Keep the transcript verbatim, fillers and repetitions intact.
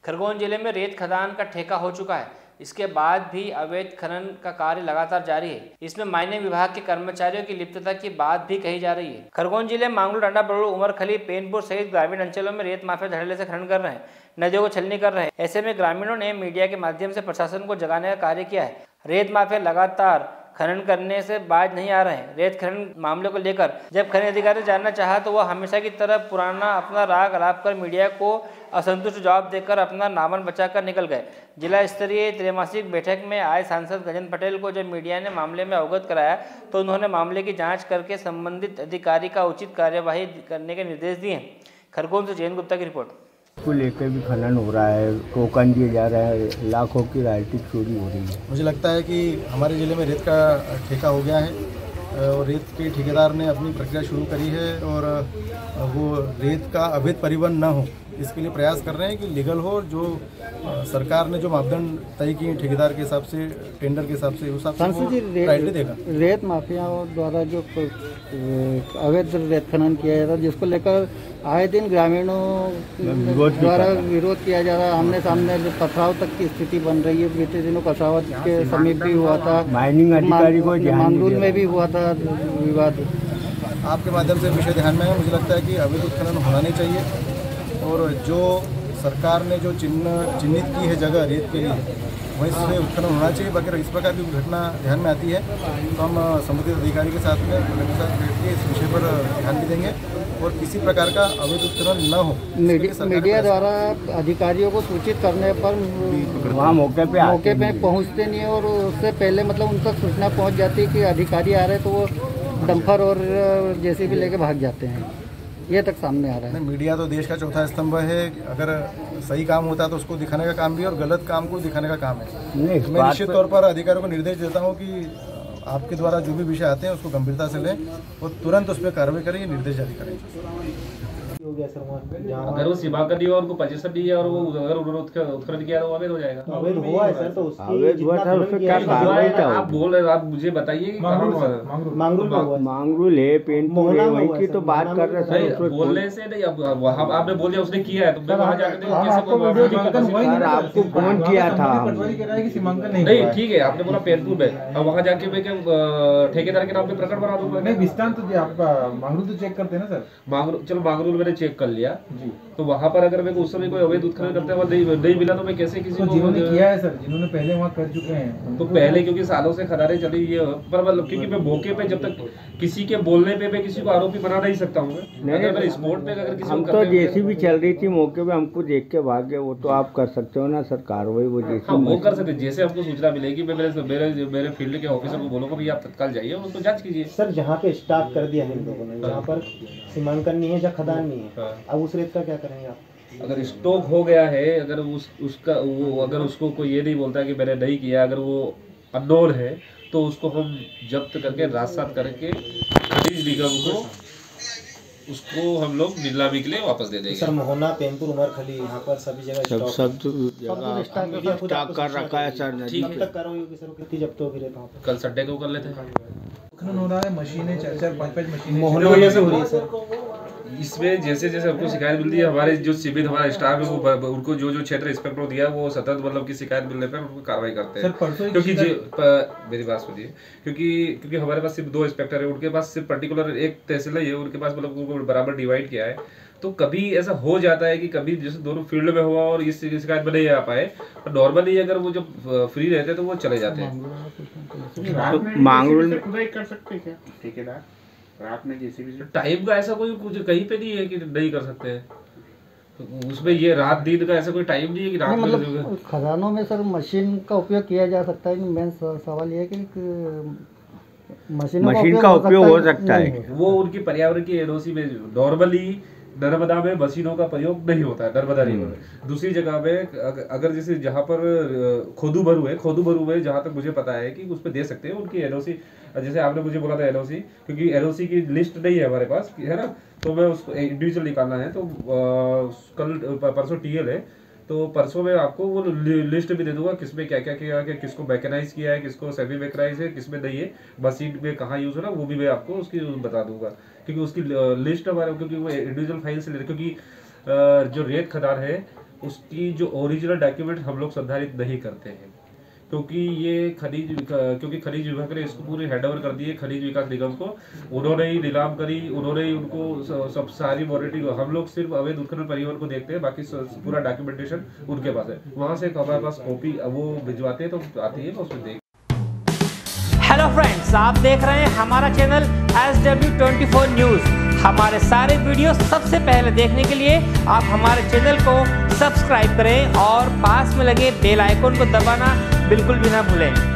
खरगोन जिले में रेत खदान का ठेका हो चुका है। इसके बाद भी अवैध खनन का कार्य लगातार जारी है। इसमें माइनिंग विभाग के कर्मचारियों की लिप्तता की बात भी कही जा रही है। खरगोन जिले में मांगलू, डांडा, बड़ू, उमरखली, पेनपुर सहित ग्रामीण अंचलों में रेत माफिया धड़ल्ले से खनन कर रहे हैं, नदियों को छलनी कर रहे हैं। ऐसे में ग्रामीणों ने मीडिया के माध्यम से प्रशासन को जगाने का कार्य किया है। रेत माफिया लगातार खनन करने से बाज नहीं आ रहे हैं। रेत खनन मामले को लेकर जब खनन अधिकारी ने जानना चाहा तो वह हमेशा की तरह पुराना अपना राग अलाप कर मीडिया को असंतुष्ट जवाब देकर अपना नामन बचाकर निकल गए। जिला स्तरीय त्रैमासिक बैठक में आए सांसद गजेंद्र पटेल को जब मीडिया ने मामले में अवगत कराया तो उन्होंने मामले की जांच करके संबंधित अधिकारी का उचित कार्यवाही करने के निर्देश दिए। खरगोन से जयंत गुप्ता की रिपोर्ट। को लेकर भी खनन हो रहा है, टोकन दिए जा रहे हैं, लाखों की रॉयल्टी चोरी हो रही है। मुझे लगता है कि हमारे ज़िले में रेत का ठेका हो गया है और रेत के ठेकेदार ने अपनी प्रक्रिया शुरू करी है और वो रेत का अवैध परिवहन न हो इसके लिए प्रयास कर रहे हैं कि लीगल हो। जो सरकार ने जो मापदंड तय किए ठेकेदार के हिसाब से, टेंडर के हिसाब से, उस हिसाब से राइट देगा। रेत माफियाओं द्वारा जो अवैध रेत खनन किया जाता है, जिसको लेकर आए दिन ग्रामीणों द्वारा विरोध किया जा रहा है, आमने सामने पथराव तक की स्थिति बन रही है। बीते दिनों कसावत के समीप भी हुआ था, माइनिंग अधिकारी को मांगलूर में भी हुआ था विवाद। आपके माध्यम से विषय ध्यान में है। मुझे लगता है कि अवैध उत्खनन होना नहीं चाहिए और जो सरकार ने जो चिन्ह चिन्हित की है जगह रेत के लिए वहीं से उत्खनन होना चाहिए। बाकी इस प्रकार की घटना ध्यान में आती है तो हम संबंधित अधिकारी के साथ में के साथ बैठ के इस विषय पर ध्यान भी देंगे और किसी प्रकार का अवैध उत्खनन न हो। मीडिया द्वारा अधिकारियों को सूचित करने पर वहाँ मौके पे मौके पे पहुँचते नहीं है और उससे पहले मतलब उन तक सूचना पहुँच जाती है कि अधिकारी आ रहे हैं तो वो डंपर और जेसीबी लेके भाग जाते हैं। ये तक सामने आ रहा है। मीडिया तो देश का चौथा स्तंभ है। अगर सही काम होता है तो उसको दिखाने का काम भी है और गलत काम को दिखाने का काम है। मैं निश्चित तौर पर अधिकारियों को निर्देश देता हूँ कि आपके द्वारा जो भी विषय आते हैं उसको गंभीरता से लें और तुरंत उस पर कार्रवाई करें। ये निर्देश जारी करें। अगर वो सीमा कर दिया और उनको पच्चीस दी है और वो अगर उन्होंने उत्खनन किया तो अवैध हो जाएगा। अवैध हुआ है सर, तो अवैध हुआ था उससे क्या कार्रवाई क्या आप बोल रहे, आप मुझे बताइए कि मांगरूल है, पेनपुर है, वहीं की तो बात कर रहे हैं। बोलने से नहीं, अब वहाँ आपने बोल दिया उसने किया है तो मैं वहाँ जाकर कैसे आपको फोन किया था। नहीं ठीक है, आपने बोला पेनपुर में, अब वहाँ जाके मैं ठेकेदार के नाम पे प्रकट बना दूंगा। नहीं विस्तार तो आपका मांगरूल तो चेक करते हैं ना सर। मांगरूल, चलो मांगरूल मैंने चेक कर लिया जी, तो वहाँ पर अगर मेरे को उस समय कोई अवैध उत्खनन करते हुए नहीं, नहीं मिला तो मैं कैसे किसी तो को जिन्होंने किया है सर, जिन्होंने पहले वहाँ कर चुके हैं तो पहले क्योंकि सालों से खदानें चली ये पर मतलब क्योंकि मैं मौके पे जब तक किसी के बोलने पे मैं किसी को आरोपी बना नहीं सकता हूँ। अगर स्पोर्ट पे अगर किसी हम तो जैसी भी चल रही थी मौके पे हमको देख के भागे, वो तो आप कर सकते हो ना सर कार्रवाई। वो जैसे हाँ वो कर सकते, जैसे हमको सूचना मिलेगी मैं मेरे मेरे मेरे फील्ड के ऑफिसर को बोलूँगा भैया आप तत्काल जाइए और उसको जांच कीजिए। सर जहाँ पे स्टार्ट कर दिया है इन लोगों ने, जहाँ पर सीमांकन नहीं है, जहाँ खदान नहीं है, अब उस रेत का क्या करेंगे आप? अगर स्टॉक हो गया है, अगर उस उसका वो अगर उसको कोई ये नहीं बोलता कि मैंने नहीं किया, अगर वो अननोन है तो उसको हम जब्त करके राजसात करके खनिज निगम को उसको हम लोग नीलामी के लिए वापस दे देंगे। सर मोहना, पेनपुर, उमरखली यहाँ पर सभी जगह सब सब जगह स्टॉक कर रखा है सर। ठीक है, कार्रवाई होगी सर, कितनी जब्त होगी रेत वहाँ पर? कल संडे को कर लेते हैं। उत्खनन हो रहा है, मशीनें चार चार पाँच पाँच मशीनें मोहना में से हो रही है सर। इसमें जैसे जैसे हमको शिकायत मिलती है, हमारे जो सीमित हमारा स्टाफ है वो उनको जो जो क्षेत्र इंस्पेक्टर दिया वो सतत मतलब की शिकायत मिलने पर उनको कार्रवाई करते हैं। क्योंकि मेरी बात सुनिए, क्योंकि क्योंकि हमारे पास सिर्फ दो इंस्पेक्टर है, उनके पास सिर्फ पर्टिकुलर एक तहसील है, उनके पास मतलब बराबर डिवाइड किया है। तो कभी ऐसा हो जाता है कि कभी जैसे दोनों फील्ड में हुआ और इस शिकायत में नहीं आ पाए, और नॉर्मली अगर वो जब फ्री रहते हैं तो वो चले जाते हैं। मांगरूल में खुदाई कर सकते क्या ठेकेदार? रात में जैसे भी टाइम का ऐसा कोई कुछ कहीं पे नहीं है कि नहीं कर सकते हैं, तो उसमें ये रात दिन का ऐसा कोई टाइम नहीं है कि रात मतलब खदानों में सर मशीन का उपयोग किया जा सकता है। मेन सवाल ये है कि मशीन मशीन का उपयोग हो सकता है, वो उनकी पर्यावरण की एनओसी में नॉर्मली नर्मदा में मशीनों का प्रयोग नहीं होता है, नर्मदा रिवर में। दूसरी जगह में अगर जैसे जहाँ पर खोदू भरू है, खोदू भरू में जहाँ तक मुझे पता है कि उस पर दे सकते हैं उनकी एनओसी। जैसे आपने मुझे बोला था एनओसी, क्योंकि एनओसी की लिस्ट नहीं है हमारे पास, है ना, तो मैं उसको इंडिविजुअल निकालना है। तो आ, कल परसों टीएल है, तो परसों में आपको वो लिस्ट भी दे दूंगा किसमें क्या क्या किया है, किसको मैकेनाइज किया है, किसको सेमी मैकेनाइज है, किसमें नहीं है, मशीन में कहाँ यूज हो रहा है, वो भी मैं आपको उसकी बता दूंगा। क्योंकि उसकी लिस्ट हमारे, क्योंकि वो इंडिविजुअल फाइल से ले, क्योंकि जो रेत खदान है उसकी जो ओरिजिनल डॉक्यूमेंट हम लोग संधारित नहीं करते हैं, क्योंकि ये खनिज क्योंकि खनिज विभाग ने इसको पूरी हैंड ओवर कर दी है खनिज विकास निगम को। उन्होंने ही नीलाम करी, उन्होंने ही उनको सब सारी वॉरंटी, हम लोग सिर्फ अवैध उत्खनन परिवहन को देखते हैं, बाकी पूरा डॉक्यूमेंटेशन उनके पास है। वहाँ से हमारे पास कॉपी वो भिजवाते हैं तो आती है, उसमें देख। हेलो फ्रेंड्स, आप देख रहे हैं हमारा channel S W twenty four news. हमारे सारे वीडियो सबसे पहले देखने के लिए आप हमारे चैनल को सब्सक्राइब करें और पास में लगे बेल आइकन को दबाना बिल्कुल भी ना भूलें।